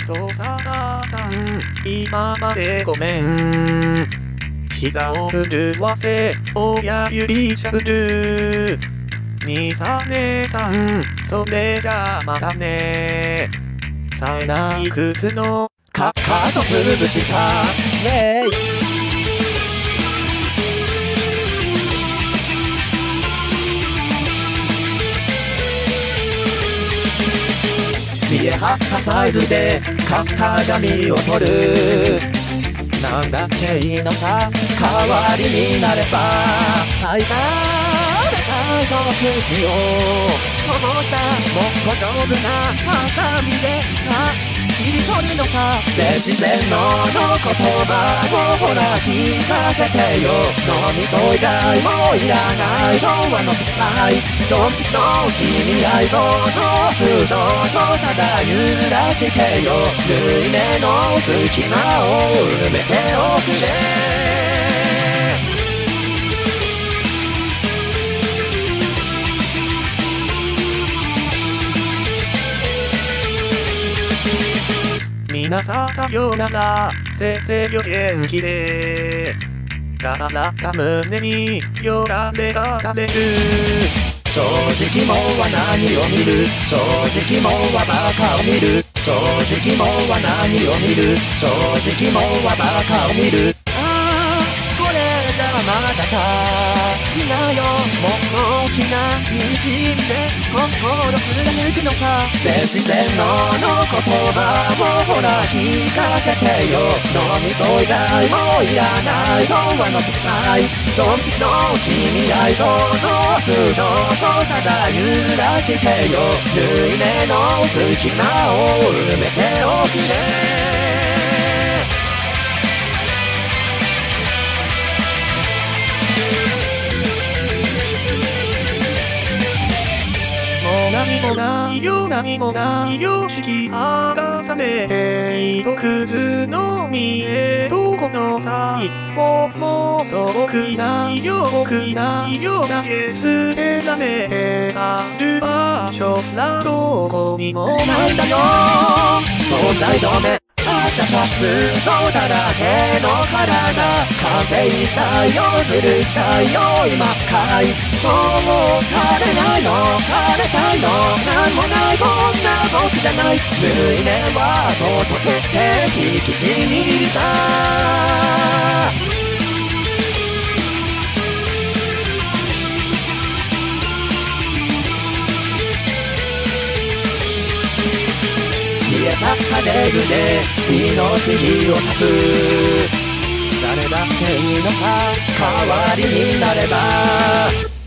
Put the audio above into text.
とさださん、今までごめん。膝を震わせ、親指しゃぶる。みさねさん、それじゃあまたね。さえない靴のかかとつぶしたね。見え張ったサイズで鏡を取る。なんだっていいのさ、代わりになれば。開いたれた口を通したもっと丈夫なハサミで切り取るのさ。全然の言葉をほら聞かせてよ。飲みと以外もいらない童話の世界。ドンキの君愛想の通常とただ揺らしてよ。縫い目の隙間を埋めておくれ。皆さんさよなら、せいぜいよ元気で。ララララ胸によだれが食べる。正直もは何を見る、正直もはバカを見る。正直もは何を見る、正直もはバカを見る。ああ、これじゃまだ足りないよ。もっと大きな虹で心貫くのさ。全然の言葉をほら聞かせてよ。飲みと以外もいらない童話の世界。ドンキの君愛想の通常とただ揺らしてよ。縫い目の隙間を埋めておくれ。何もないよ、何もないよ。敷居が冷めて糸くずの見えどこの際もうそうくいないよ、くいないよ。投げ捨てられてある場所すらどこにもないんだよ。存在証明シャカツゾだらけの体完成したいよ、ずるしたいよ今かい。もう枯れないの、枯れたいの、なんもないこんな僕じゃない。縫い目はととけて引きちぎった。消えた金図で命火を断つ。誰だっていいのさ、代わりになれば。